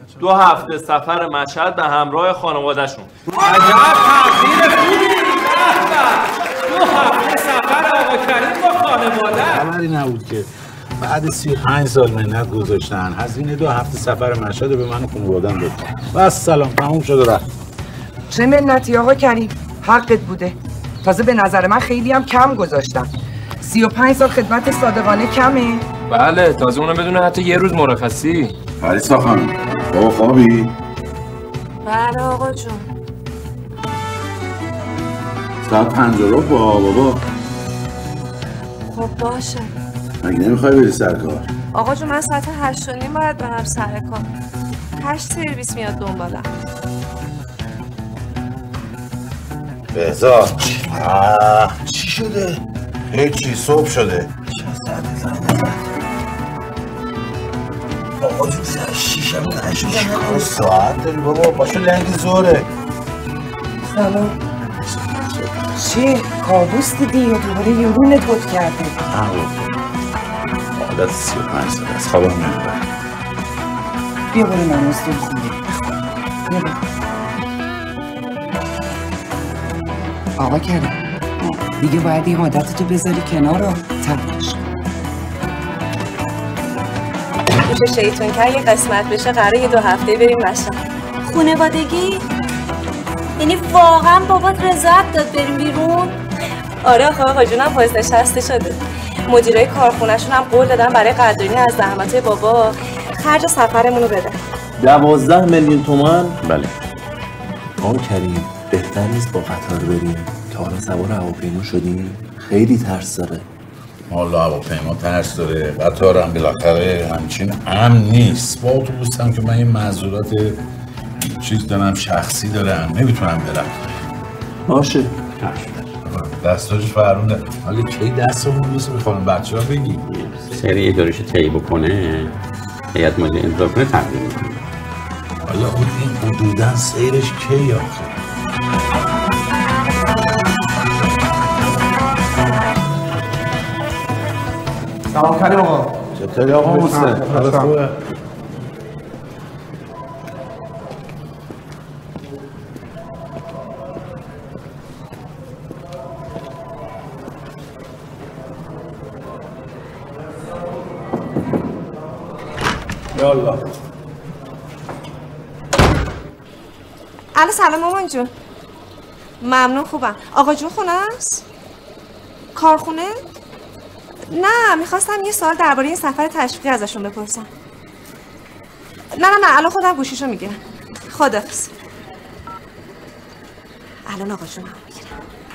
2 هفته سفر مشهد به همراه خانواده‌شون. عجب تغییر خوبی! 2 هفته سفر آقا کریم با خانواده. خبری نبود که بعد 35 سال منت گذاشتن هزینه 2 هفته سفر مشهد به من و خانواده‌ام دادن. بس سلام تموم شد و رفت. چه منتی آقا کریم؟ حقت بوده. تازه به نظر من خیلی هم کم گذاشتم. 35 سال خدمت صادقانه کمه؟ بله، تازه اونم بدونه حتی یه روز مرخصی. پریسا خانم بابا خوابی؟ بله آقا جون. ساعت 5 رو بابا. خب باشه. مگه نمیخوای بری سر کار؟ آقا جون من ساعت 8:30 باید برم سر کار. 8 سرویس میاد دنبالم. بهزاد چی شده؟ هیچی صبح شده. چند ساعت زنده آقا جون ساعت 6 هم نشده. چیکار ساعت داری بابا؟ باشو لنگ زوره. سلام. چه؟ کابوس دیدی یا دوباره یورونت بود کرده؟ عادت 35 سال از خوابم نمیبره. بیا برو نماز رو بخونی. بیا برو. آقا کریم دیگه باید این عادتتو بذاری کنار رو تبدیلش کن. میشه شیطون که یه قسمت بشه قراره یه 2 هفته بریم مشهد. خانوادگی؟ یعنی واقعا بابات رضایت داد بریم بیرون؟ آره آقا جونم بازنشسته شده. مدیرای کارخونه‌شون هم قول دادن برای قدردانی از زحمت‌های بابا خرج سفرمون رو بدن. 12 میلیون تومان؟ بله. آقا کریم بهتر نیست با قطار بریم؟ که حالا سوار هواپیما شدیم خیلی ترس داره. والا هواپیما ترس داره، قطار هم بالاخره همچین امن نیست. با اتوبوس هم که من این معذورات چیز دارم شخصی دارم نمیتونم برم. باشه. دستاش فرمونده. حالا کی دستمون نیست میخوام بچه ها بگی سری ادارش طی بکنه هیئت مدیره امضا کنه تقدیم میکنه. حالا اون این حدوداً سیرش کی آخه؟ سلام کریم آقا. چطوری آقا موسه؟ حالت خوبه؟ یالا. الو سلام مامان جون. ممنون خوبم. آقا جون خونه است؟ کارخونه؟ نه میخواستم یه سوال درباره این سفر تشویقی ازشون بپرسم. نه الان خودم گوشیشو میگیرم. خداحافظ. الان آقا جونم میگیرم.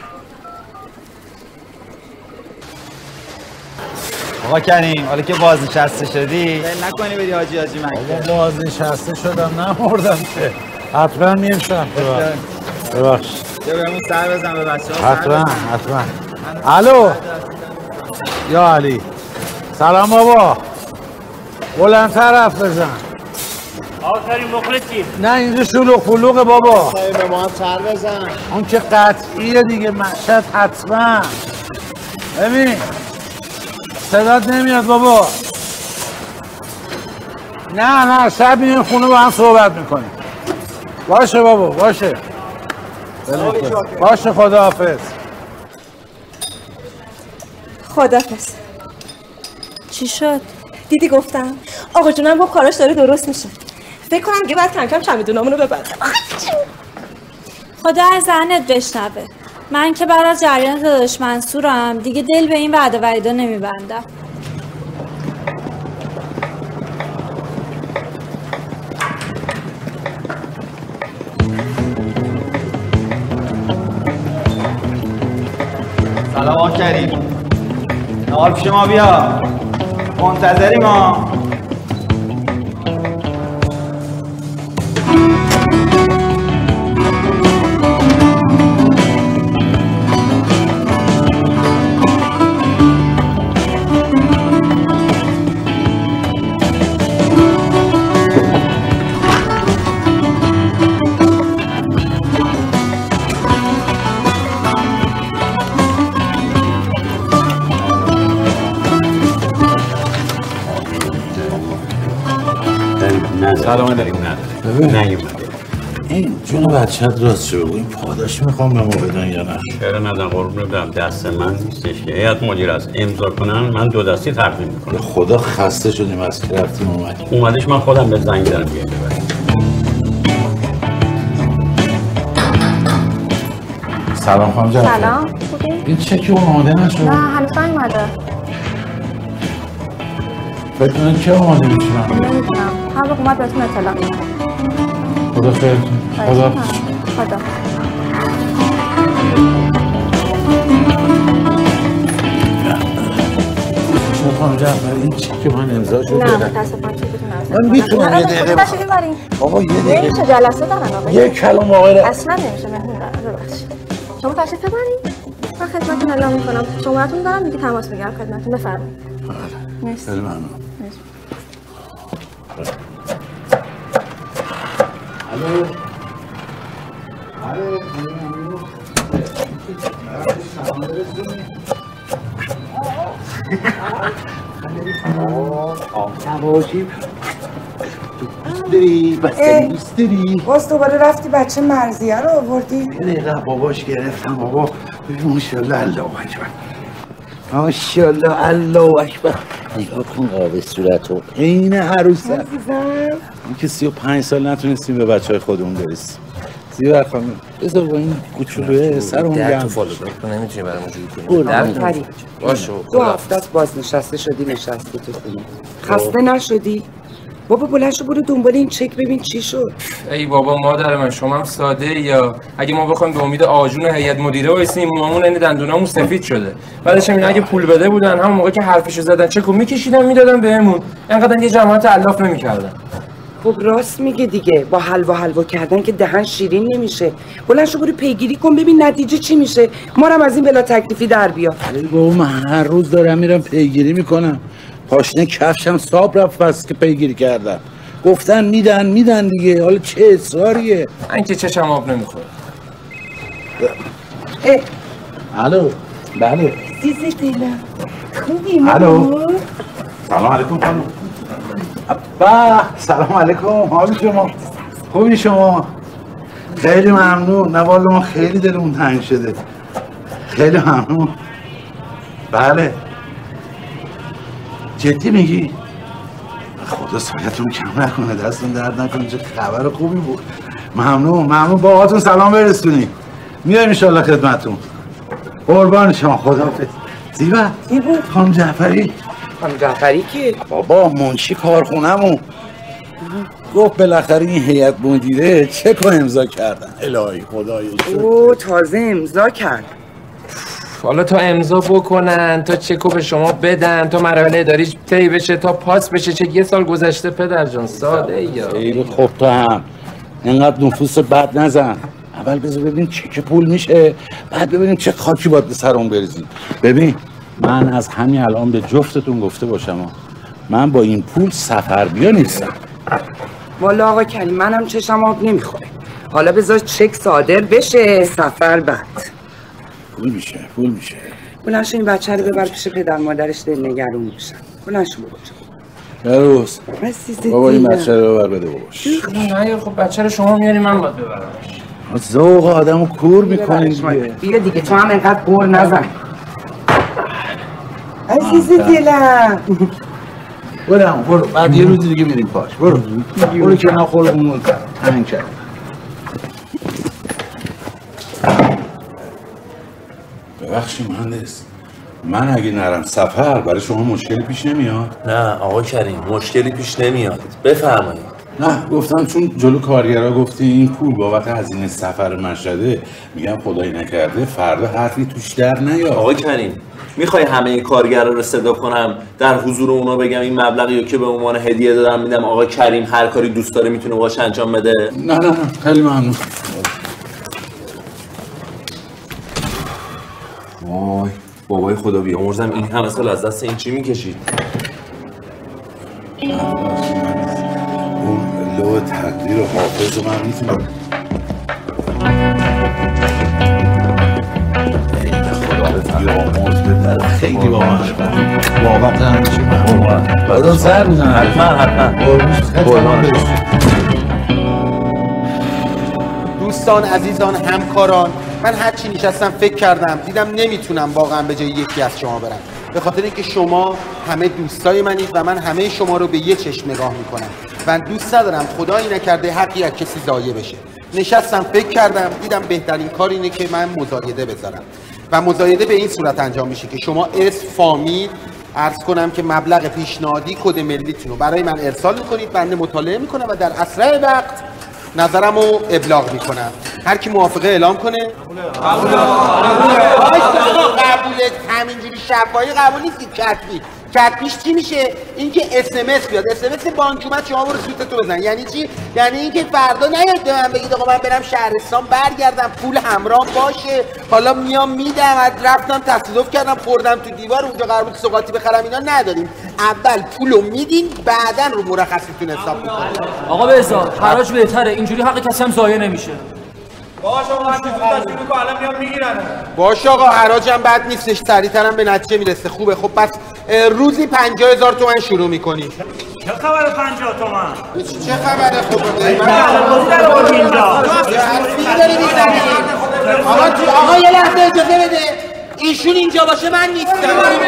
آقا کریم حالا که بازنشسته شدی نکنی بری حاجی مکه. بازنشسته شدم نمردم که حتما میم شم. ببخش بیا بهمون سر بزن به بچه ها. حتما. الو یا علی سلام بابا بلندتر حرف بزن. آقا کریم مخلصی. نه اینجا شلوغ پلوغه بابا. به ما هم سر بزن. اون که قطعیه دیگه مشهد حتما. ببین صدات نمیاد بابا. نه شب میریم خونه با هم صحبت میکنیم. باشه بابا باشه. باشه خداحافظ. خداحافظ. چی شد؟ دیدی گفتم آقا جونم گفت کاراش داره درست میشه. فکر کنم دیگه باید کم کم چمیدونامونو ببندم. خدا از ذهنت بشنوه. من که بعد از جریان داداش منصورم دیگه دل به این وعده وعیدا نمیبندم. سلام آقا کریم. نهار پیش ما بیا. منتظری ما. سلام علیکم. نیومده. این جون بچه‌ت راست شو بگو، این پاداش میخوام به ما بدن یا نه؟ چرا ندن قربون بدم، دست من نیستش که هیئت مدیره است امضا کنن من 2 دستی تقدیم میکنم. خدا خسته شدیم از که رفتیم اومدش من خودم به زنگ زدم بیام ببرم. سلام خانم جعفری. سلام خوبی؟ این چکی اومده نشد؟ نه هنوز نیومده. فکر کنم که اومده میشونم؟ نمیدونم هر وقت اومد بهتون اطلاع میدم. خدا خیرتون. خدا خدا. خانم جعفری این چکی من امضا شده؟ نه متاسفانه چیزتون من میتونم یه دقیقه بابا یه دقیقه نمیشه جلسه دارن آقا. یه کلام آقای اصلا نمیشه مهمون دارن ببخشید. شما تشریف ببرید. من خدمتتون اعلام میکنم. شماره‌تون دارم دیگه تماس میگیرم خدمتتون بفرمایید. مرسی. خیلی ممنون. الو. باز دوباره رفتی بچه مرضیه رو آوردی؟ یه دقیقه باباش گرفتم بابا. ماشاءالله الله اکبر. ماشاءالله الله اکبر. نگاه کن قاب صورتو عین عروسه. این که 35 سال نتونستیم به بچهای خودمون برسیم. زیبا خانم بذار با این کوچولوه سرمون گرم. تو فالو بک تو نمیتونی برام جوری کنی. باشه. 2 هفته است بازنشسته شدی نشستی تو خونه. خسته نشدی؟ بابا بلند شو برو دنبال این چک ببین چی شد. ای بابا مادر من شما هم ساده یا اگه ما بخوایم به امید آجون هیئت مدیره وایسیم موامون این دندونامون سفید شده. بعدش هم اینا اگه پول بده بودن همون موقع که حرفشو زدن چکو میکشیدن میدادن بهمون. اینقدر یه جماعت الاف نمیکردن. خب راست میگه دیگه با حلوا کردن که دهن شیرین نمیشه. بلند شو برو پیگیری کن ببین نتیجه چی میشه. ما هم از این بلا تکلیفی در بیار. ای بابا من هر روز دارم میرم پیگیری میکنم. پاشنه کفشم صاحب رفت بس که پیگیری کردم. گفتن میدن دیگه. حالا چه اصراریه؟ من که چشم آب نمیخوره. الو. بله. عزیز دلم خوبی الو. سلام علیکم خانم. سلام علیکم. حال شما خوبی شما؟ خیلی ممنون. نه والا ما خیلی دلمون تنگ شده. خیلی ممنون. بله جدی میگی؟ خدا سایتون کم نکنه دستون درد نکنه. چه خبر خوبی بود. ممنون باباتون سلام برسونی. میایم انشالله خدمتون. قربان شما خداحافظ. زیبا خانم جعفری. خانم جعفری کی؟ بابا منشی کارخونمون گفت بالاخره این هیئت مدیره چک رو امضا کردن. الهی خدای او تازه امضا کرد. حالا تا امضا بکنن تا چکو به شما بدن تا مراحل اداری طی بشه تا پاس بشه چک 1 سال گذشته پدر جان. ساده یا خیلی خوب. تو هم اینقدر نفوس بد نزن. اول بذار ببینیم چک پول میشه بعد ببینیم چه خاکی باید به سرمون بریزیم. ببین من از همین الان به جفتتون گفته باشم من با این پول سفر بیا نیستم. والا آقا کریم منم چشم آب نمیخوره. حالا بذار چک صادر بشه سفر بعد. پول میشه. بلند شو این بچه رو ببر پیش پدر مادرش دل نگرون میشن. بلند شو بابا. روز بابا این بچه رو ببر بده باباش. نه خب بچه رو شما میاری من باید ببرمش. ذوق آدمو کور میکنی دیگه. بیا دیگه تو هم اینقدر قور نزن. عزیز دلم برو بعد یه روزی دیگه میریم پاش. برو که نخورمون تنگ کرد. ببخشید مهندس من اگه نرم سفر برای شما مشکلی پیش نمیاد؟ نه آقا کریم مشکلی پیش نمیاد. بفرمایید. نه گفتم چون جلو کارگرها گفتی این پول بابت هزینه سفر مشهده میگم خدایی نکرده فردا حرفی توش در نیاد. آقا کریم میخوای همه کارگرها رو صدا کنم در حضور اونا بگم این مبلغی رو که به عنوان هدیه دادم میدم آقا کریم هر کاری دوست داره میتونه باهاش انجام بده؟ نه خیلی ممنون. وای بابای خدا بیامرزم این همه سال از دست این چی میکشید؟ اون لو تقدیر و حافظ من میتونم. خدا بیامرز خیلی واقعا بعدا سر میزنم. حتما دوستان عزیزان همکاران، من هرچی نشستم فکر کردم دیدم نمیتونم واقعا به جای یکی از شما برم، به خاطر اینکه شما همه دوستای منید و من همه شما رو به یه چشم نگاه میکنم و دوست ندارم خدایی نکرده حقی از کسی ضایع بشه. نشستم فکر کردم دیدم بهترین کار اینه که من مزایده بذارم و مزایده به این صورت انجام میشه که شما اسم، فامیل، عرض کنم که مبلغ پیشنهادی، کد ملیتون رو برای من ارسال میکنید، بنده مطالعه میکنم و در اسرع وقت نظرم رو ابلاغ میکنم. هر کی موافقه اعلام کنه. قبوله. همینجوری شفاهی قبول نیست که کتبیش چی میشه؟ اینکه SMS بیاد، SMS بانکومت شما برو سوتتو بزن. یعنی چی؟ یعنی اینکه فردا نیاد به من بگید آقا من برم شهرستان برگردم پول همراه باشه، حالا میام میدم، رفتم تصادف کردم خوردم تو دیوار اونجا قرار بود سوغاتی بخرم، اینا نداریم. اول پولو میدین بعدن رو مرخصیتون حساب میکنید. آقا بهزاد حراج بهتره، اینجوری حق کسی هم ضایع نمیشه. باشه آقا هر کی زود شروع کنه الان میام میگیرن. باشه آقا حراجم بد نیستش، سریع‌تر هم به نتیجه میرسه. خوبه. خب پس روزی 50,000 تومان شروع میکنی. چه خبره 50 تومان؟ چه خبره؟ خب بازی در آورد اینجا. حرفی داری میزنی؟ آقا یه لحظه اجازه بده. ایشون اینجا باشه من نیستم.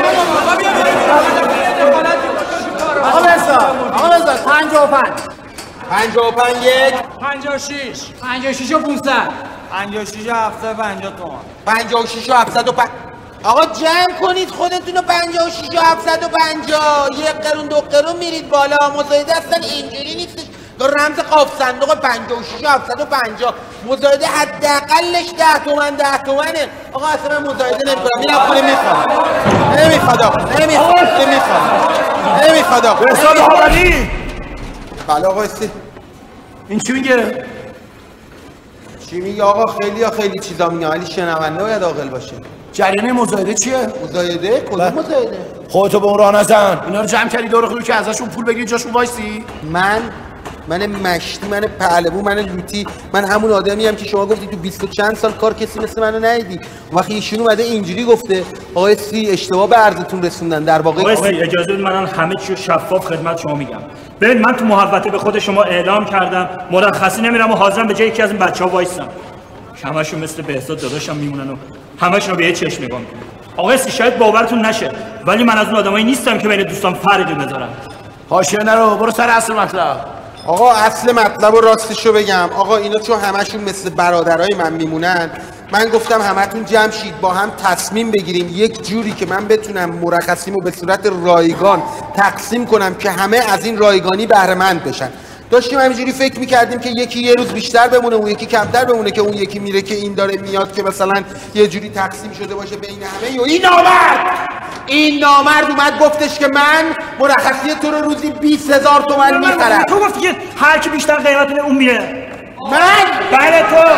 آقا بزاد 55 55 1 56 و 500 56 و 750 تومان 56 و 750. آقا جمع کنید خودتونو. 56 و 750 یک قرون دو قرون میرید بالا. مزایده اصلا اینجوری نیستش. رمز قاف صندوق 56 و 750 مزایده حداقلش 10 تومن 10 تومنه. آقا اصلا من مزایده نمیکنم. میرم پول میخوام. نمیخواد آقا. نمیخواد آقا. حساب حوالی. بله آقا استی. این چی میگه؟ چی میگه آقا؟ خیلی چیزا میگه ولی شنونده باید عاقل باشه. جریان مزایده چیه؟ مزایده؟ کدوم مزایده؟ خودتو به اون راه نزن. اینا رو جمع کردی دور که ازشون پول بگیری جاشون وایسی؟ من مشتی، من پهلوون، من لوتی، من همون آدمی ام که شما گفتی تو 20 و چند سال کار کسی مثل منو ندیدی. وقتی ایشون اومده اینجوری گفته آقا سی اشتباه به عرضتون رسوندن. در واقع آقا اجازه بدید من همه چی رو شفاف خدمت شما میگم. ببین من تو محوطه به خود شما اعلام کردم مرخصی نمیرم و حاضرم به جای یکی از این بچه‌ها وایسم. همشون مثل بهزاد داداشم میمونن و همشون رو به یه چشم نگاه میکنن. آقا شاید باورتون نشه ولی من از اون آدمایی نیستم که بین دوستان فرقی بذارم. حاشیه نرو، برو سر اصل مطلب. آقا اصل مطلب و راستشو بگم آقا اینا چون همشون مثل برادرای من میمونن، من گفتم همتون جمع شید با هم تصمیم بگیریم یک جوری که من بتونم مرخصیمو به صورت رایگان تقسیم کنم که همه از این رایگانی بهره مند بشن. داشتیم همینجوری فکر میکردیم که یکی یه روز بیشتر بمونه اون یکی کمتر بمونه که اون یکی میره که این داره میاد که مثلا یه جوری تقسیم شده باشه بین همه. و این نامرد اومد گفتش که من مرخصی تو رو روزی 20,000 تومان میخرم. تو گفتی که هر کی بیشتر قیمت بده اون میره. من؟ بله تو.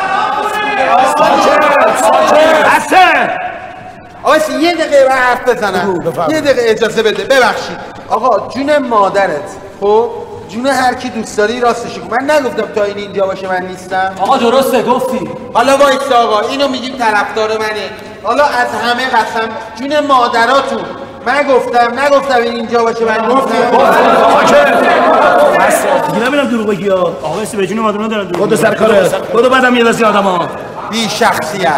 ساکت. آقا یه دقیقه حرف بزنم. یه دقیقه اجازه بده. ببخشید آقا جون مادرت خب جون هر کی دوست داری راستش کن. من نگفتم تا این اینجا باشه من نیستم. آقا درسته گفتی. حالا وایسا آقا اینو میگیم طرفدار منه. حالا از همه قسم جون مادراتون من نگفتم این اینجا باشه من نیستم. دیگه نمیدونم دروغ بگی آقا اسی به جون مادرنا دارن دروغ. خود سر کاره. خودو بعدم یه وسی آدما. بی شخصیت.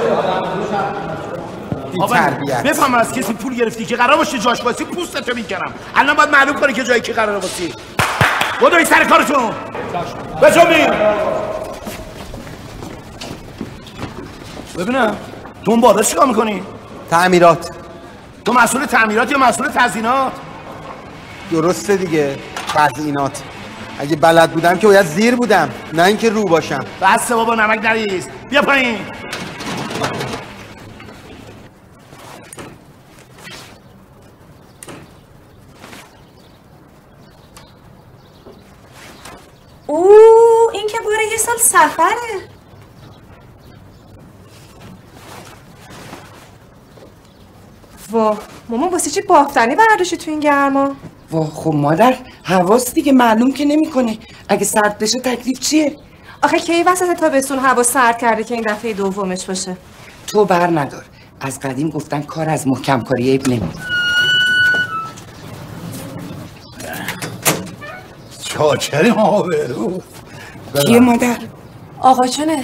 تربیت. بفهم از کسی پول گرفتی که قرار باشه جاش واسی پوستتو میکنم. الان باید معلوم کنی که جایی کی قراره واسی. بدوی سر کارتون. بجنبین. ببینم تو اون بالا چیکار میکنی؟ تعمیرات. تو مسئول تعمیرات یا مسئول تزیینات؟ درسته دیگه تزیینات. اگه بلد بودم که باید زیر بودم نه اینکه رو باشم. بس بابا نمک نریز. بیا پایین. این که باره یه سال سفره. واه مامان واسه چی بافتنی برداشتی تو این گرما؟ واه خب مادر حواس دیگه معلوم که نمیکنه. اگه سرد بشه تکلیف چیه؟ آخه کی وسط تابستون هوا سرد کرده که این دفعه دومش باشه؟ تو بر ندار. از قدیم گفتن کار از محکم کاری عیب نمیاد. چاکریم آقا بهروز. کیه مادر؟ آقا چونه؟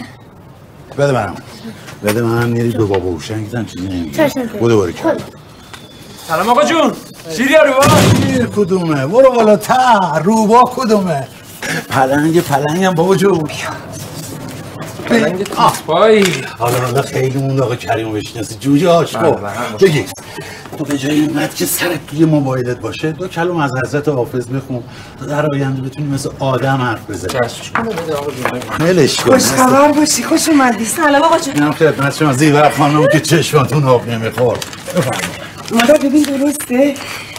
بده من یه دو بابا هوشنگ زن چیزی نمیگه. بوده باری کرد. سلام آقا جون. شیر یا روبا؟ شیر کدومه؟ برو بالا تا روبا کدومه؟ پلنگم بابا جون. پلنگ توسپایی. حالا خیلی مونده آقا کریمو بشناسی جوجه آشکو. بگیر تو به جای اینقدر که سرت توی موبایلت باشه 2 کلم از حضرت حافظ بخون تا در آینده بتونی مثل آدم حرف بزنی. ملش کن. خوش خبر باشی. خوش اومدی. سلام آقا جون. اینم خدمت شما زیور خانم که چشماتون آب نمیخور. مادر ببین درسته؟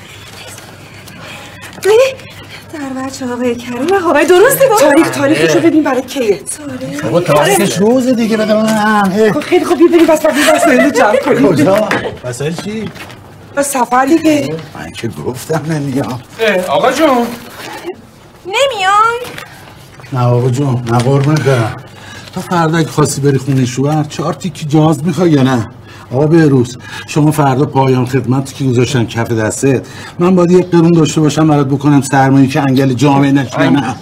در بچه آقای کریم آقای درسته بابا. تاریخشو ببین برای کیه. بابا تاریخش روز دیگه بده من. خیلی خوب بریم بس وسایل جمع کنیم. کجا؟ وسایل چی؟ بس سفر دیگه. من که گفتم نمیام. آقا جون نمیای؟ نه آقا جون نه قربونت برم. تا فردا اگه خواستی بری خونه شوهر 4 تیکی جاز میخوای یا نه؟ آقا بهروز شما فردا پایان خدمتی که گذاشتن کف دستت من باید 1 قرون داشته باشم برات بکنم سرمایه‌ای که انگل جامعه نشینه. نه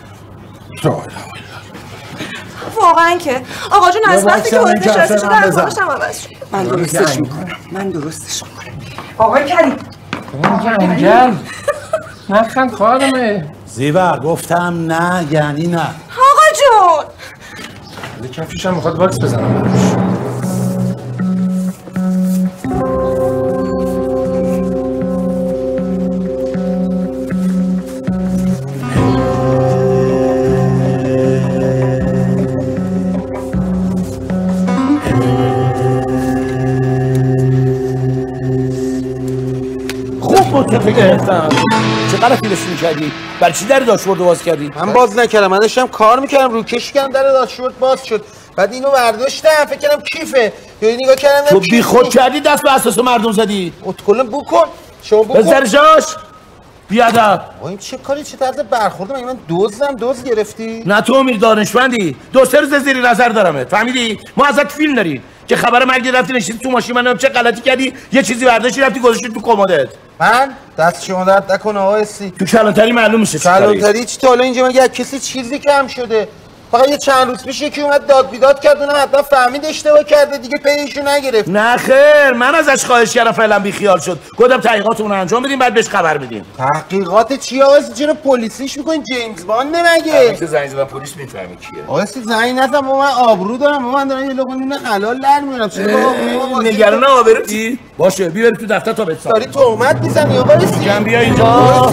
واقعا که آقا جون از وقتی که وارد نشسته شده در خودشم عوض شد. من درستش میکنم. آقای کریم انگل نخند خانمه. زیور گفتم نه یعنی نه. آقا جون کفشش هم میخواد واکس بزنم براش. چه غلطی رسمی کردی؟ برای چی در داشبورد باز کردی؟ من باز نکردم، من داشتم کار میکردم رو کش کردم در داشبورد باز شد. بعد اینو برداشتم فکر کردم کیفه. یا نگاه کردم تو بی خود کردی دست به اساس مردم زدی. اتکل بو کن. شما بو کن. بذار جاش. بیادب. این چه کاری چه طرز برخورد من دزد گرفتی؟ نه تو امیر دانشمندی. 2-3 روز زیر نظر دارمت. فهمیدی؟ ما ازت فیلم داریم. که خبر مرگ رفتی نشستی تو ماشین منم چه غلطی کردی؟ یه چیزی برداشتی رفتی گذاشتی تو کمدت. من دست شما درد نکنه آقا اسی. تو کلانتری معلوم میشه کلانتری چی تا حالا اینجا مگه کسی چیزی کم شده؟ فقط یه چند روز پیش یکی اومد داد بیداد کرد اونم حتما فهمید اشتباه کرده دیگه پیشو نگرفت. نه خیر من ازش خواهش کردم فعلا بی خیال شد. گفتم تحقیقاتمون رو انجام بدیم بعد بهش خبر بدیم. تحقیقات چی آقا؟ چرا پلیسیش میکنین؟ جیمز باند نمگه؟ تو زنگ زدم پلیس میفهمی کیه. آقا زنگ نزن من آبرو دارم. من دارم یه لقمه نون حلال در میارم. چرا نگران آبروتی؟ باشه ببر تو دفتر تا بهت داری تهمت میزنی آقا جمع بیا اینجا.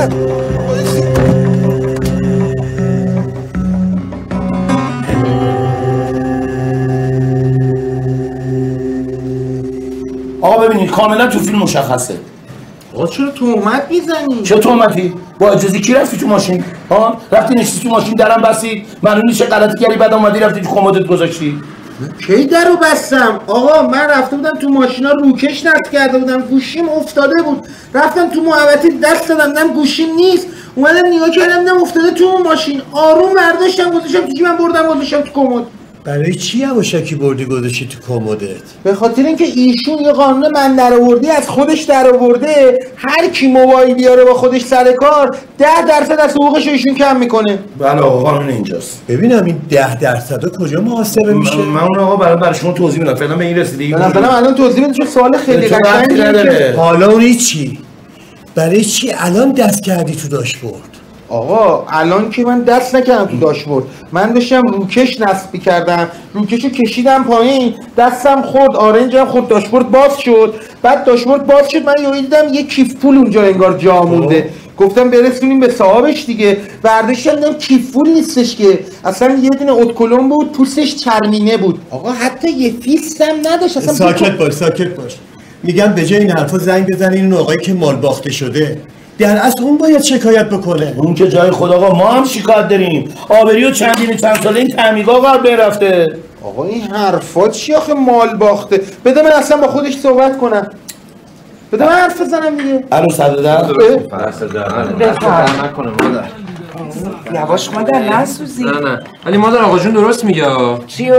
آقا ببینید کاملا تو فیلم مشخصه. آقا چرا تهمت میزنی؟ چه تهمتی؟ با اجازه کی رفتی تو ماشین؟ ها؟ رفتی نشستی تو ماشین درم بستید؟ معلوم نیست چه غلطی کردی بعد اومدی رفتی تو کمدت گذاشتی؟ کی درو بستم؟ آقا من رفته بودم تو ماشینا روکش نصب کرده بودم گوشیم افتاده بود. رفتم تو محوطه دست دادم دیدم گوشیم نیست. اومدم نگاه کردم دیدم افتاده تو ماشین. آروم برداشتم گذاشتم تو جیبم بردم گذاشتم تو کمد. برای چی یواشکی بردی گذاشتی تو کمدت؟ به خاطر اینکه ایشون یه قانون من در آوردی از خودش در آورده هر کی موبایل بیاره با خودش سر کار 10% از حقوقش ایشون کم میکنه. بله آقا قانون اینجاست. ببینم این 10% کجا محاسبه میشه؟ من اون آقا برای شما توضیح میدم. فعلا به این رسیدی. مثلا الان توضیح بده چون سوال خیلی قشنگه. حالا اون چی؟ برای چی الان دست کردی تو داشبورد؟ آقا الان که من دست نکردم تو داشبورد، من داشتم روکش نصب کردم، روکشو کشیدم پایین، دستم خورد، آرنجم خورد، داشبورد باز شد. بعد داشبورد باز شد من یهو دیدم یه کیف پول اونجا انگار جا مونده. گفتم برسونیم به صاحبش دیگه. برداشتم دیدم کیف پول نیستش که، اصلا یه دونه اتکلون بود پوستش چرمینه بود. آقا حتی یه فیست هم نداشت. اصلا ساکت باش. میگم به جای این حرفا زنگ بزنین اون آقایی که مال باخته شده. در اصل اون باید شکایت بکنه. اون که جای خود آقا ما هم شکایت داریم. آبری و چند ساله این تعمیقا قرار برفته. آقا این حرفا چی آخه مال باخته؟ بده من اصلا با خودش صحبت کنم. بده من حرف بزنم دیگه. الو 110 بفرمایید نکنه مادر. یواش مادر نسوزی. نه ولی مادر آقا جون درست میگه. چیو؟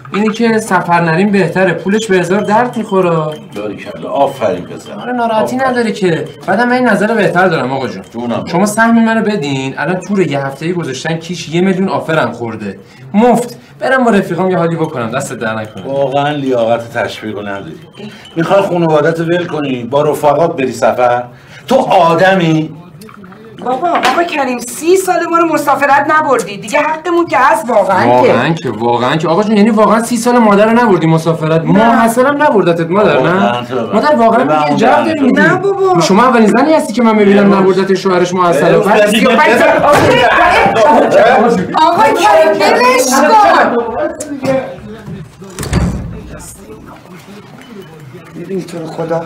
اینی که سفر نریم بهتره، پولش به هزار درد میخوره. باریکلا، آفرین پسر. آره ناراحتی نداره که. بعدم من این نظر بهتر دارم آقا جون. شما سهم منو بدین، الان تور یه هفته‌ای گذاشتن کیش 1 میلیون آفرم خورده. مفت برم با رفیقام یه حالی بکنم، دست در نکنه. واقعا لیاقت تشویق نداری. میخوای خانواده‌تو ول کنی، با رفقات بری سفر؟ تو آدمی؟ بابا کریم 30 سال ما رو مسافرت نبردی دیگه، حقمون که هست واقعا که آقا جون، یعنی واقعا 30 سال مادر رو نبردی مسافرت؟ ما حسنم نبردتت مادر، نه مادر واقعا میگه جواب داری میدی. نه بابا شما اولین زنی هستی که من میبینم نبردت شوهرش محصل. آقا کریم بلش کن. ببین تو رو خدا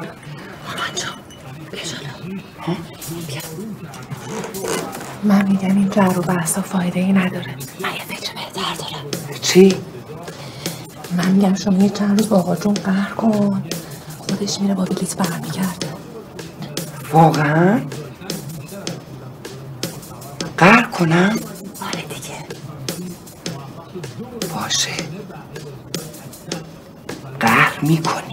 من میگم این جر و بحثا فایده ای نداره. من یه فکر بهتر دارم. چی؟ من میگم شما یه چند روز با آقا جون قهر کن، خودش میره با بلیط برمیگرده. واقعا؟ قهر کنم؟ آره دیگه. باشه قهر میکنی.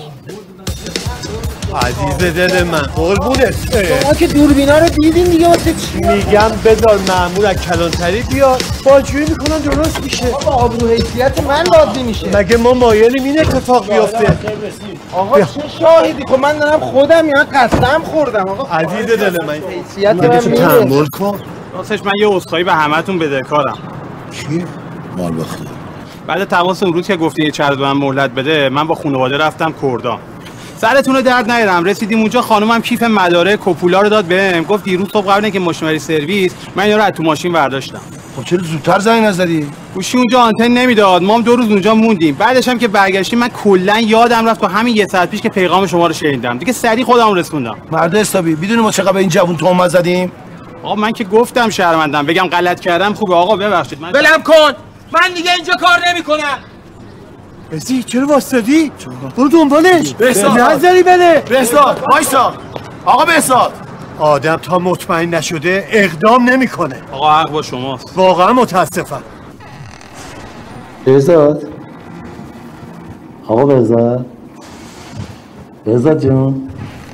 عزیز دل من قربونت. شما که دوربینا رو دیدین دیگه، واسه چی میگم بذار مأمور از کلانتری بیاد، بازجویی میکنن درست میشه. بابا آبرو حیثیت من راضی میشه. مگه ما مایلیم این اتفاق بیفته؟ آقا چه شاهدی؟ خب من دارم خودم یا قسم خوردم آقا. عزیز دل من حیثیت من تو تحمل کن. راستش من یه عذرخواهی به همتون بدهکارم. چیه؟ مال بخیر. بعد تماس اون روز که گفتی یه چند من مهلت بده، من با خانواده رفتم کردان. سرتون رو درد نیارم، رسیدیم اونجا خانومم کیف مدارک کپولا رو داد بهم، گفت دیروز صبح قبل اینکه ماشینری سرویس من اینا رو از تو ماشین برداشتم. خب چرا زودتر زنگ نزدی؟ گوشی اونجا آنتن نمیداد، ما هم 2 روز اونجا موندیم. بعدش هم که برگشتیم من کلا یادم رفت تا همین 1 ساعت پیش که پیغام شما رو شنیدم. دیگه سریع خودم رسوندم. مرد حسابی، میدونی ما چقدر به این جوون تهمت زدیم؟ آقا من که گفتم شرمندم، بگم غلط کردم خوبه آقا ببخشید. من ولم کن، من دیگه اینجا کار نمیکنم. بزی چرا واسطی؟ برو دنبالش. بهزاد نذاری بده. بهزاد وایسا. آقا بهزاد، آدم تا مطمئن نشده اقدام نمیکنه. آقا حق با شماست. واقعا متاسفم. بهزاد، آقا بهزاد جون،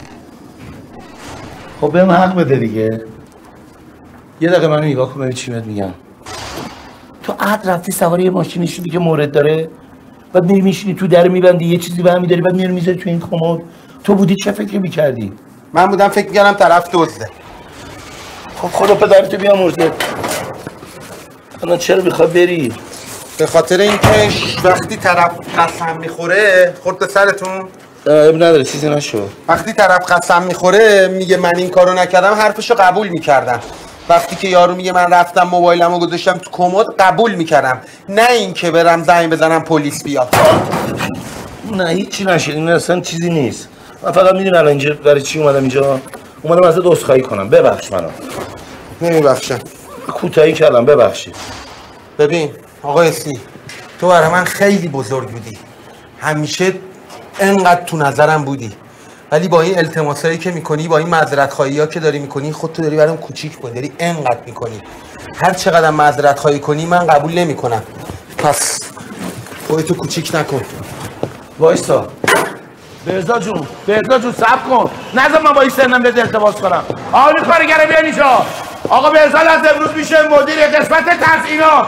خب بهم حق بده دیگه. یه دقیقه منو نگاه کن ببین چی بهت میگم. تو عقل رفتی سوار یه ماشینی شدی که مورد داره، بعد میری میشینی تو در میبندی یه چیزی برمی داری، بعد میری میذاری تو این کمد. تو بودی چه فکری میکردی؟ من بودم فکر میکردم طرف دزده. خب خدا پدرتو بیامرزه. الان چرا میخوای بری؟ به خاطر اینکه وقتی طرف قسم میخوره، خورد به سرتون؟ اب نداره چیزی نشو. وقتی طرف قسم میخوره میگه من این کارو نکردم، حرفشو قبول میکردم. وقتی که یارو میگه من رفتم موبایلمو گذاشتم تو کمد، قبول میکردم. نه اینکه برم زنگ بزنم پلیس بیاد. نه هیچی نشه، این اصلا چیزی نیست. من فقط میدونم الان اینجا برای چی اومدم اینجا. اومدم ازت عذرخواهی کنم، ببخش منو. نمیبخشم. کوتاهی کردم، ببخشید. ببین آقا اسمی، تو برای من خیلی بزرگ بودی، همیشه انقدر تو نظرم بودی، ولی با این التماسایی که میکنی، با این معذرت خواهی‌ها که داری میکنی، خودتو داری برام کوچیک می‌کنی، داری انقدر میکنی. هر چقدر معذرت خواهی کنی من قبول نمیکنم. پس خودتو کوچیک نکن. وایسا. بهزاد جون صبر کن. نذار من با این سنم بهت التماس کنم. آقا کارگره بیان اینجا. آقا بهزاد از امروز میشه مدیر قسمت تزیینات.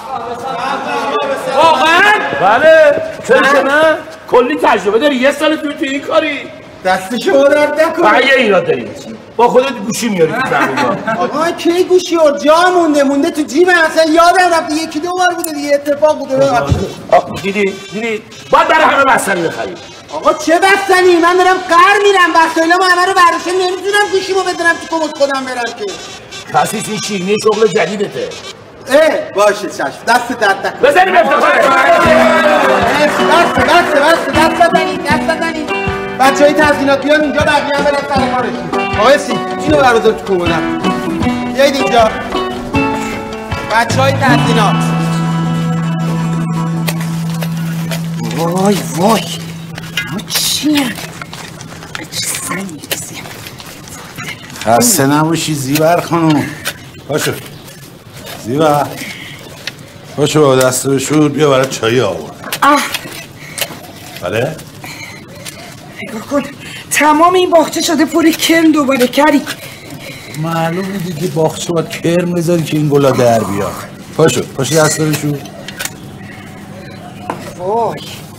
واقعا؟ بله. چرا نه؟ کلی تجربه داری، 1 سال تو این کاری. دست شما درد نکنه. فقط یه ایراد داری، با خودت گوشی میاری تو زمین. آقا کی گوشی و جا مونده تو جیبم، اصلا یادم رفت 1-2 بار بوده دیگه، اتفاق بوده. دیدی باید برای همه بستنی بخری. آقا چه بستنی؟ من دارم قهر میرم، وسایلمو همه رو برداشتم، نمیتونم گوشیمو بدونم تو کمد خودم برم که. خصیص این شیرینی شغل جدیدته. باشه چشم، دست درد نکنه. بزنیم افتخاره. دست بزنید. بچه‌های تزیینات بیان اینجا، بقیه هم برن سر کارشون. آقا سی اینو بردار تو کمدم. بیایید اینجا. بچه‌های تزیینات. وای ما چیه؟ خسته نباشی زیور خانم. باشو زیور، باشو با دست بشور بیا برای چایی آورد. بله؟ نگاه کن تمام این باغچه شده پر کرم دوباره کریم. معلومه دیگه باغچه باید کرم بذاری که این گلا در بیاد. پاشو دست برشو. وای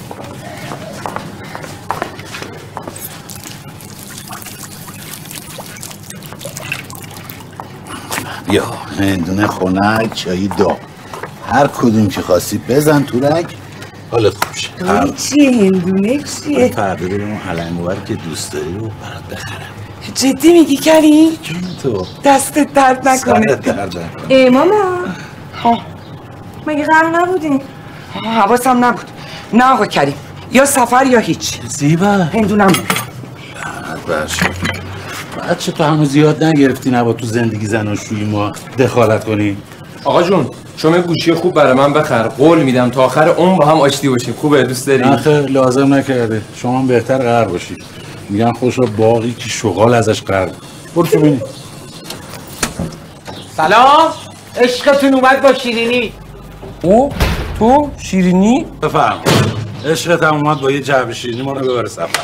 بیا هندونه خنک چایی داغ هر کدوم که خواستی بزن تو رگ حالت خوب شه. چی هندونه چیه؟ فردا بریم اون علنگوار که دوست داری رو برات بخرم. جدی میگی کریم؟ تو دستت درد نکنه. سرت درد نکنه. ای ماما مگه قرار نبودین؟ حواسم نبود. نه آقا کریم یا سفر یا هیچ. زیبا هندونم بچه تو همه زیاد نگرفتی نبا تو زندگی زناشویی ما دخالت کنی. آقا جون شما گوشی خوب برای من بخر، قول میدم تا آخر عمر با هم آشتی باشیم. خوبه دوست داری؟ نه خیر لازم نکرده، شما بهتر قرار باشید. میگن خوشا باقی که شغال ازش قرار. برو تو بینی. سلام عشقتون اومد با شیرینی. او تو شیرینی؟ بفرم عشقت هم اومد با یه جعبه شیرینی ما رو ببره سفر.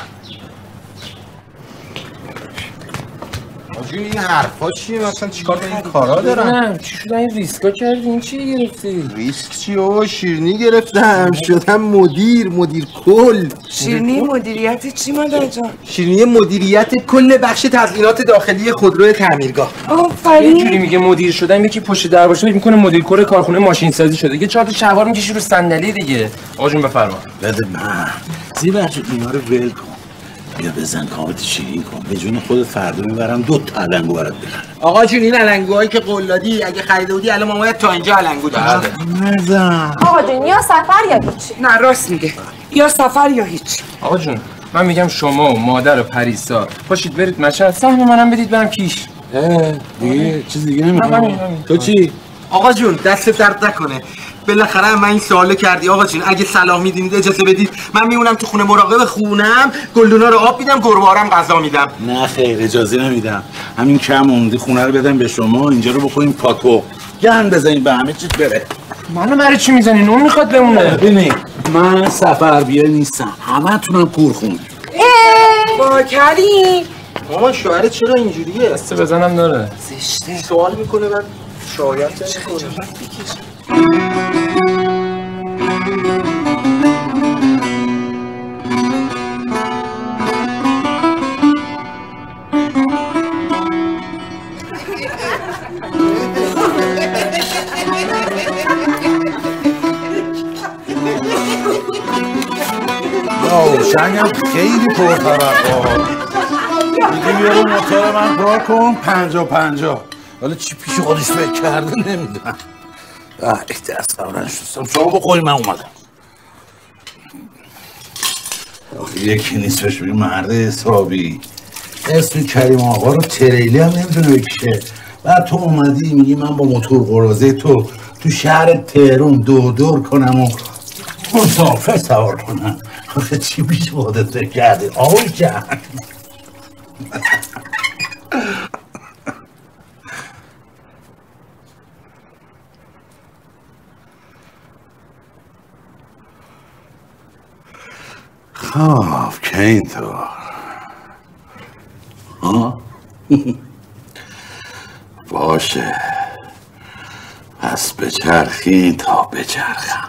آجون این حرفا چیه؟ مثلا چیکار کنی این کارا دارن؟ نه چی شد این ریسکا کردی؟ این چی گرفتی؟ ریسک چی و شیرینی گرفتم شدم مدیر کل. شیرینی مدیریت چی مادر جان؟ شیرینی مدیریت کل بخش تزیینات داخلی خودرو تعمیرگاه. آفرین. یه جوری میگه مدیر شدم یکی پشت در باشه میکنه مدیر کل کارخونه ماشین سازی شده. یه 4 تا شلوار میکشی رو صندلی دیگه. آقا جون بفرما. بده من. زیبا اینا رو ول کن. بیا بزن کامت شیرین کن. به جون خودت فردا میبرم 2 تا علنگو برات بخرم. آقا جون این علنگوهایی که قول دادی اگه خریده بودی الان ما باید تا اینجا علنگو داشت. نزن. آقا جون یا سفر یا هیچ. نه راست میگه. یا سفر یا هیچ. آقا جون من میگم شما و مادر و پریسا پاشید برید مشهد سهم منم بدید برم کیش. دیگه چیز دیگه نمیخوام. تو چی؟ آقا جون دست درد نکنه. بالاخره من این سوالو کردی آقا جون اگه صلاح میدید اجازه بدید من میمونم تو خونه مراقب خونم گلدونا رو آب میدم گربه‌هارم غذا میدم. نه خیر اجازه نمیدم. همین کم موندی خونه رو بدم به شما اینجا رو بکنیم پاتو گند بزنیم به همه چیز بره. منو برای چی میزنین؟ اون میخواد بمونه. ببین من سفر بیا نیستم همه تونم کورخونه. با کریم مامان شوهرت چرا اینجوریه؟ دست بزنم داره. زشته. سوال میکنه بعد شاید نمیکنه. شنگم خیلی پرطرف‌ها. دیگه بیارو موتور من کار کن 50-50. حالا چی پیش خودش فکر کرده نمیدونم. دست هم نشستم شما بخوری من اومدم. آخه یکی نیست بگیم مرد حسابی اسم کریم آقا رو تریلی هم نمیتونه بکشه. بعد تو اومدی میگی من با موتور قرازه تو شهر تهران دور کنم و مسافر سوار کنم. آخه چی پیش خودت فکر کردی آقای جان؟ خب که اینطور باشه پس بچرخی تا بچرخم.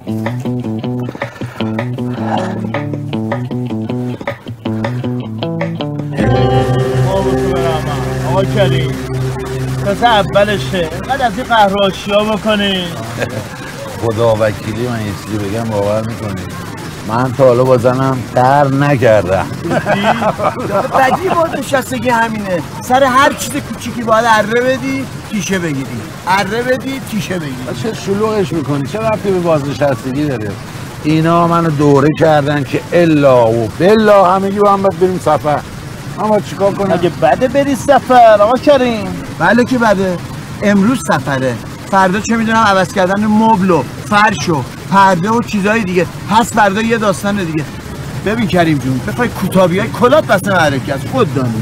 آقا کریم تازه اولشه بعد از این قهراشی ها بکنی. خدا وکیلی من یه چیزی بگم باور میکنی من تا حالا با زنم در نکردم. بدی با نشستگی همینه سر هر چیز کوچیکی باید اره بدی تیشه بگیری اره بدی تیشه بگیری. چه شلوغش میکنی؟ چه ربطی به بازنشستگی داره؟ اینا منو دوره کردن که الا و بلا همگی با هم باید بریم سفر. اما چیکار کنم؟ اگه بده بری سفر آقا کریم. بله که بده. امروز سفره فردا چه میدونم عوض کردن مبل و فرش و پرده و چیزای دیگه پس فردا یه داستان دیگه. ببین کریم جون بخوای کوتابیای کلات بسته حرکت خود دانی.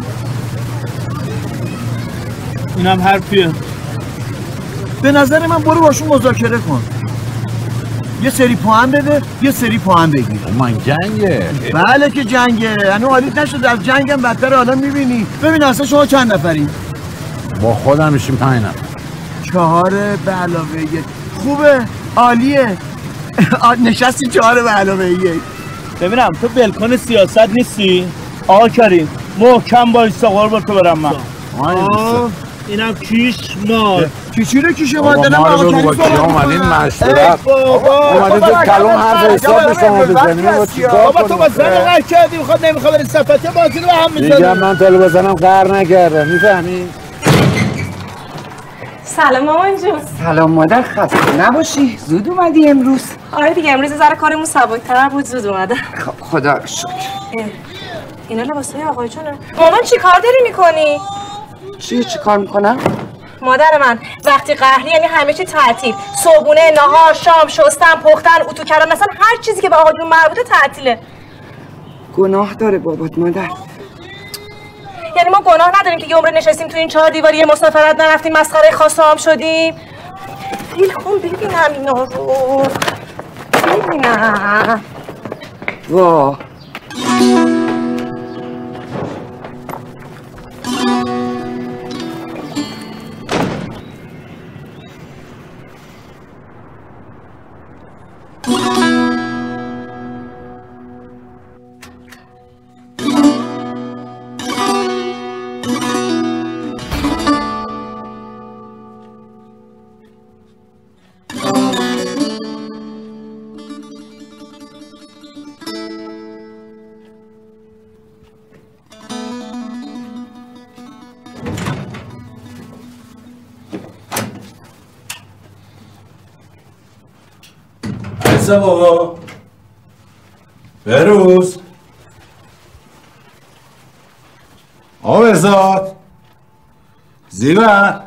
اینم حرفیه. به نظر من برو باشون مذاکره کن. یه سری پوان بده یه سری پوان بگیر. من جنگه. بله که جنگه. هنوز حالیت نشد از جنگم بدتر. حالا میبینی. ببین اصلا شما چند نفرین؟ با خودم میشیم 5 نفر. 4 به علاوه 1. خوبه عالیه. نشستی 4 به علاوه 1. ببینم تو بلکن سیاست نیستی؟ آقا کریم محکم بایستا قربان تو برم من. اینم کیش مال. چی رو کیش مال دارم آقا کریم صحبت اومدین مشورت اومدین تو کلون حرف حساب شما بزنیم و چیکار بابا تو با زن قهر کردی نمیخواد بری صفته بازی رو به هم میزنی. میگم من تلو بزنم قهر نکردم میفهمی؟ سلام مامان جون. سلام مادر، خسته نباشی. زود اومدی امروز؟ آره دیگه امروز ذره کارمون سبک‌تر بود زود اومدم. خدا رو شکر. اینا لباسای آقای جونه. مامان چی کار داری میکنی؟ چی کار میکنم؟ مادر من وقتی قهری یعنی همه چی تعطیل. صبحونه، نهار، شام، شستن، پختن، اتو کردن، مثلا هر چیزی که به آقای جون مربوطه تعطیله. گناه داره بابات مادر. یعنی ما گناه نداریم که یه عمر نشستیم تو این 4 دیواری مسافرت نرفتیم مسخره خاصام شدیم؟ خیلی خوب ببینم اینا رو. ببینم. واه. عزیزم بابا بروز آقا بزاد زیبا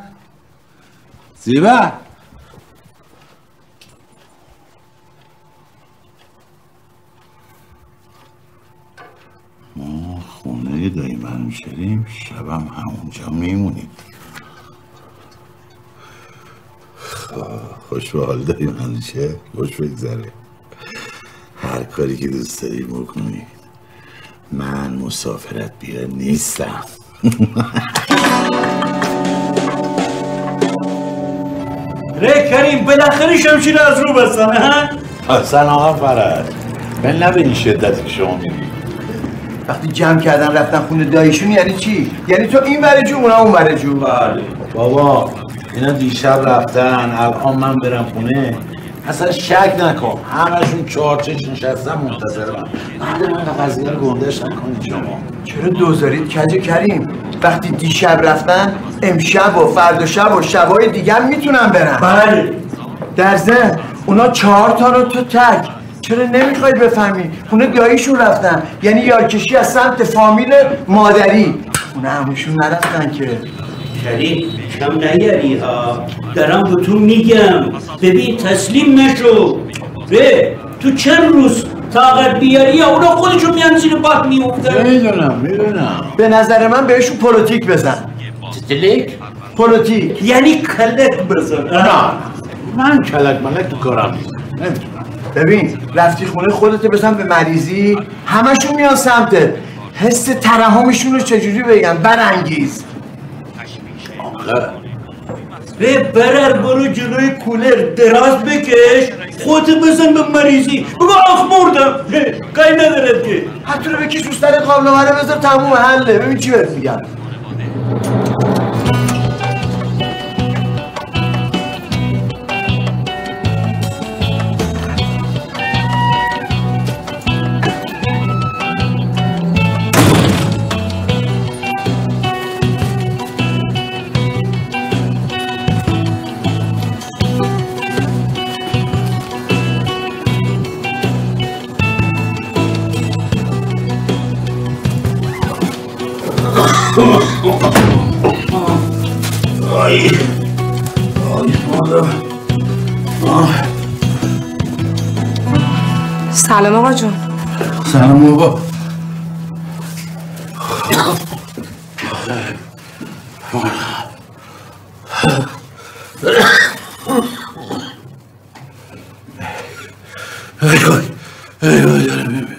ما خونه دایی من شدیم شبم همونجا میمونیم. خوش به حال دایی من شه خوش بگذره. هر کاری که دوست داری بکنی. من مسافرت بیار نیستم. ره کریم بالاخره شمشیر از رو بستنه ها؟ حسن آقا فرج من نبینی شدتی که شما میگی. وقتی جمع کردن رفتن خونه داییشون یعنی چی؟ یعنی تو این بره جو اونا اون بره جو. بله بابا اینا دیشب رفتن الان من برم خونه اصلا شک نکن همشون چارچش نشستن منتظرم. بعد من قضیه رو گندش نکنید شما. چرا دوزارید کج کریم؟ وقتی دیشب رفتن امشب و فردا شب و شبای دیگه هم میتونن برن. بله در ضمن اونا 4 تا رو تو تک. چرا نمیخواید بفهمی؟ خونه داییشون رفتن یعنی یارکشی از سمت فامیل مادری. خونه همشون نرفتن که. کریم کم نیاری ها دارم به تو میگم ببین تسلیم نشو. به تو چند روز طاقت بیاری یا اونا خودشون میان زیر باد میفتن. میدونم به نظر من بهشون پلیتیک بزن. تلیک؟ پلیتیک یعنی کلک بزن. نه من کلک ملک تو کارم نیست نمیتونم. ببین رفتی خونه خودت بزن به مریضی همشون میان سمتت. حس ترحمشون رو چجوری بگم برانگیز. به برر برو جلوی کولر دراز بکش خودت بزن به مریضی بگو آخ مردم کاری ندارد که حتی رو بکش رو سر قابلمه رو بذار تموم حله. ببین چی بهت میگم. آی مادر. سلام آقا جون. سلام بابا. ای وای داره میمیره.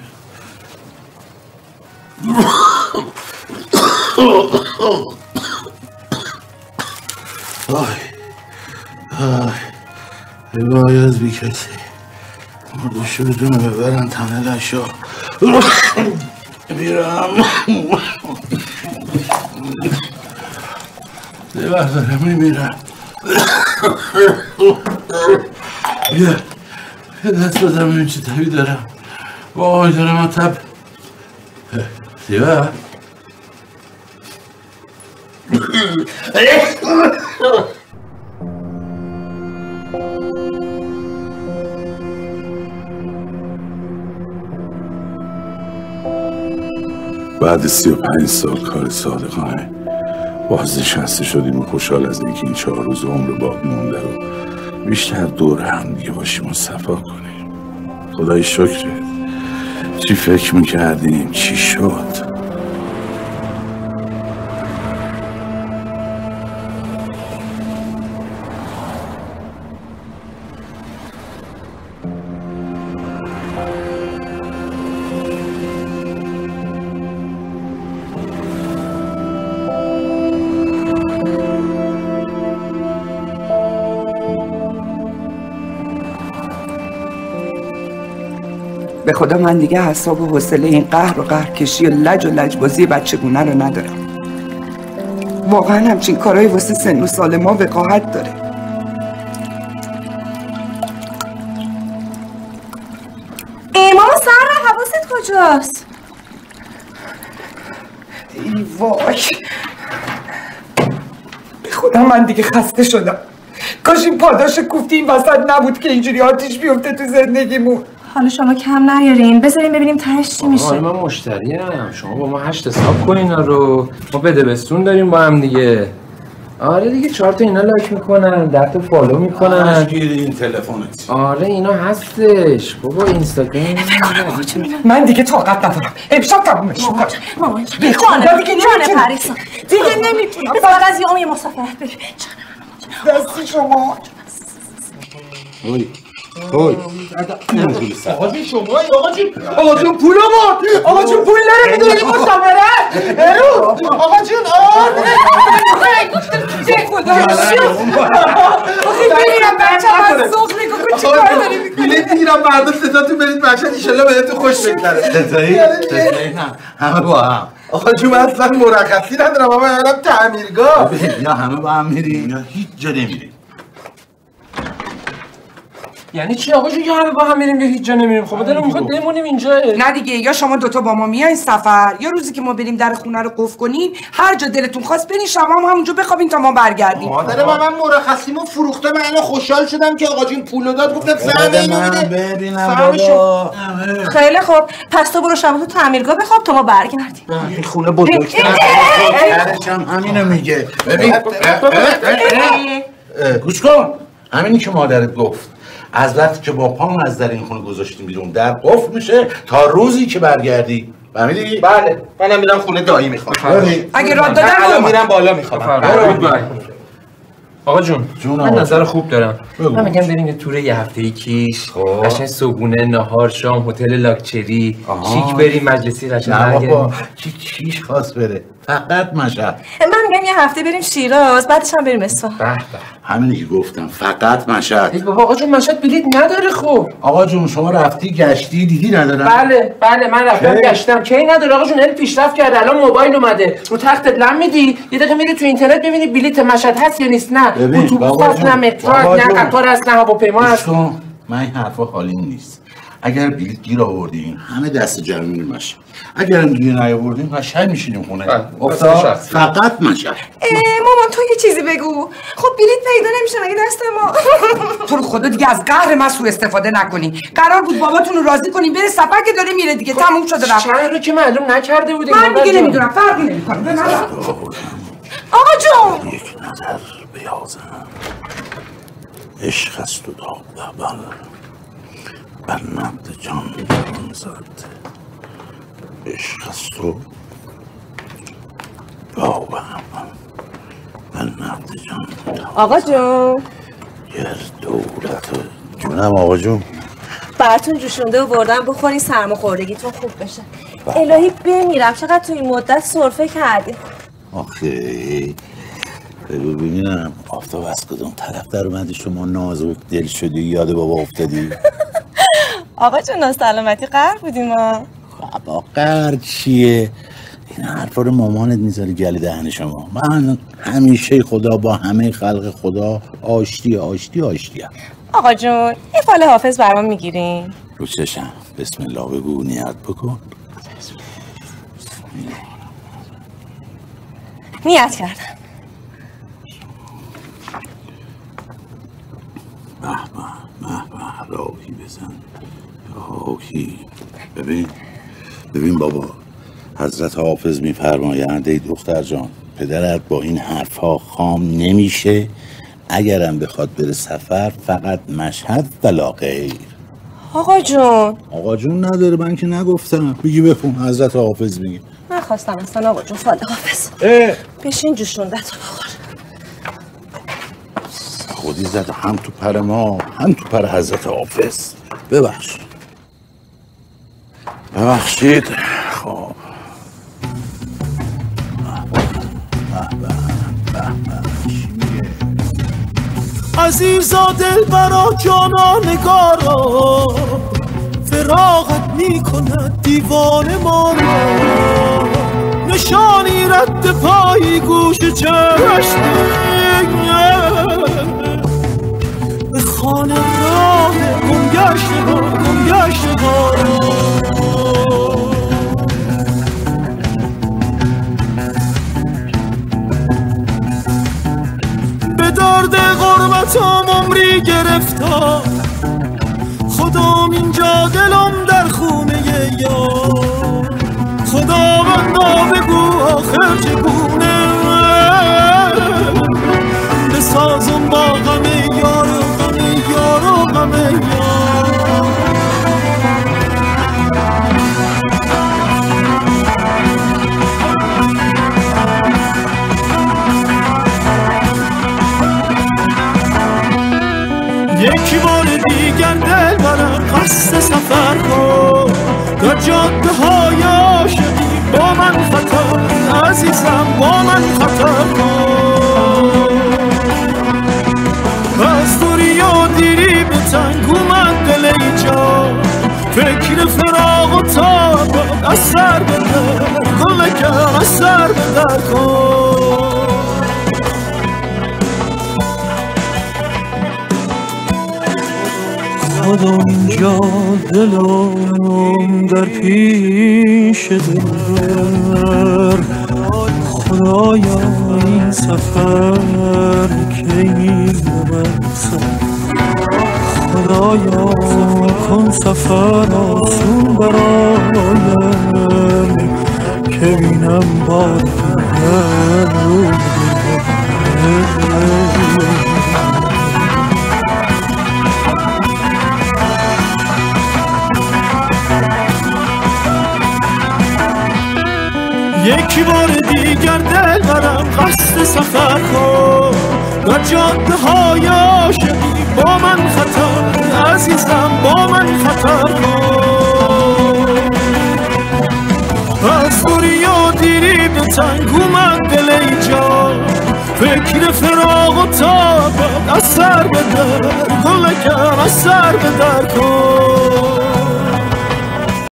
ای وای از بی کسی مردشو بدونه ببرن تنلشو میرم یه وقت دارم میمیرم. یه دست بزن ببین چه تبی دارم. وای دارم من تب دیوه بعد 35 سال کار صادقانه بازنشسته شدیم و خوشحال از اینکه این 4 روز عمر باقی مونده رو بیشتر دور هم دیگه باشیم و صفا کنیم. خدای شکرت. چی فکر میکردیم چی شد؟ به خدا من دیگه حساب و حوصله این قهر و قهرکشی و لج و لجبازی بچگونه رو ندارم. واقعا همچین کارهای واسه سن و سال ما وقاحت داره. ماما سر حواست کجاست؟ ای وای به خدا من دیگه خسته شدم. کاش این پاداش کوفتی این وسط نبود که اینجوری آتیش بیفته تو زندگیمون. حالا شما کم نیارین، بذارین ببینیم تهش چی میشه. حالا من مشتریم، شما با ما 8 حساب کن اینا رو. ما بده بستون داریم با هم دیگه. آره دیگه 4 تا اینا لایک میکنن، 10 تا فالو میکنن. گیر این تلفنت. آره اینا هستش بابا اینستاگرام. من دیگه طاقت ندارم. امشب تمومش کن. مامان دیگه نمیتونم. دیگه نمیتونم. فقط از یه مسافرت بریم. دستی شما. اوی آقا جون شما آقا جون پول آورد. آقا جون پول نره میدونی مسافره. آقا جون آخه بگیرم بچه از سوخ نگاه چی کار داری میکنی؟ بلیت میگیرم فردا ستاتون برید مشهد ایشالله بهتون خوش بگذره. ستایی نه همه با هم. آقا جون من اصلا مرخصی ندارم اما برم تعمیرگاه. یا همه با هم میریم یا هیچ جا نمیریم. یعنی چی آقا جون؟ یا همه با هم میریم یا هیچ جا نمیریم؟ خب دلم میخواد بمونیم اینجا. نه دیگه یا شما دوتا با ما میایین سفر یا روزی که ما بریم در خونه رو قفل کنین هر جا دلتون خواست برین شما هم همونجا بخوابین تا ما برگردیم. مادر من مرخصیمو فروخته. من الان خوشحال شدم که آقا جون پولو داد. گفتم فهم اینو میده. ببینم بابا. خیلی خوب پس تو برو شب تو تعمیرگاه بخواب تا ما برگردیم. این خونه بزرگتره. هم همینو میگه. ببین گوش کن. همینی که مادرت گفت. از وقتی که با پام از در این خونه گذاشتیم بیرون در قفل میشه تا روزی که برگردی. فهمیدی؟ بله منم میرم خونه دایی میخوام. اگه راه دادن الان میرم بالا میخوام. آقا جون من نظر خوب دارم. من میگم بریم یه توره یه هفته‌ای کیش. قشنگ صبحونه ناهار شام هتل لاکچری شیک بریم مجلسی قشنگ. نه بابا کیش خواست بره فقط مشهد. من میگم یه هفته بریم شیراز بعدش هم بریم اصفهان. به به همینی که گفتم فقط مشهد. ای بابا آقا جون مشهد بلیط نداره. خب آقا جون شما رفتی گشتی دیدی ندارم؟ بله من رفتم گشتم. کی نداره آقا جون؟ خیلی پیشرفت کرده. الان موبایل اومده رو تختت لم میدی یه دقیقه میری تو اینترنت ببینی بلیط مشهد هست یا نیست. نه اتوبوس هست نه مترو نه قطار هست نه هواپیما هست. من این حرفا حالیم نیست. اگر بلیط گیر آوردین همه دست جمع میریم مشهد. اگر هم گیر نیاوردین قشنگ میشینیم خونه. افتاد فقط مشهد. مامان تو یه چیزی بگو. خب بلیط پیدا نمیشه مگه دست ما؟ تو رو خدا دیگه از قهر من سوء استفاده نکنی. قرار بود باباتون رو راضی کنی بره سفر که داره میره دیگه. تموم شده رفت. چرا که معلوم نکرده بودیم. من دیگه نمیدونم فرقی نمیکنه. به من آقا جون یک نظر بیازم عشق است و داغ بر نبض جان زد. عشق است و داغ بر نبض جان. آقا جون گر دولت جونم آقا جون براتون جوشونده و بردم بخورین سرماخوردگیتون خوب بشه. الهی بمیرم چقدر تو این مدت سرفه کردیم. آخه ببینم آفتاب از کدوم طرف در اومدی شما نازک دل شدی یاد بابا افتادی؟ آقا جون ناسلامتی قهر بودیم ما. بابا قهر چیه؟ این حرفا رو مامانت میذاری گلی دهن شما. من همیشه خدا با همه خلق خدا آشتی آشتی آشتی هم. آقا جون یه فال حافظ برام میگیرین؟ رو چشم. بسم الله بگو نیت بکن. نیت کردم. راهی بزن راهی. ببین بابا، حضرت حافظ میفرمایند ای دختر جان پدرت با این حرفها خام نمیشه، اگرم بخواد بره سفر فقط مشهد ولا غیر. آقا جون نداره، من که نگفتم. بگی بخون حضرت حافظ میگه. من خواستم اصلا آقا جون فال حافظ. بشین جوشوندت رو بخور. خودی زد هم تو پر ما هم تو پر حضرت حافظ. ببخشید. خب عزیزا دل برا جانا نگارا فراغت میکند دیوان ما را، نشانی رد پای گوش چشم به خانه راه گمگشتگان به درد غربتم عمری گرفتار، خدام اینجا دلم در خونه یار، خداوندا بگو آخر چگونه بسازم با غم یار و غم یار و غم یار. یکی بار دیگر دل برم قصد سفر کن، در جاده های عاشقی با من خطر، عزیزم با من خطر کن. از دوری و دیری به تنگ اومد دل ایجا، فکر فراق و تابت از سر بدر گلکم از سر بدر کن. خدا اینجا دلم در پیش دلبر، خدایا این سفر کی میرسد، خدایا کن سفر آسون برایم که بینم باد یکی بار دیگر دل برم قصد سفر کن، در جاده های عاشقی با من خطر، عزیزم با من خطر کن. از دوری و دیری به تنگ اومد دل ایجا، فکر فراق و تابت از سر بدر گلکم از سر بدر کن.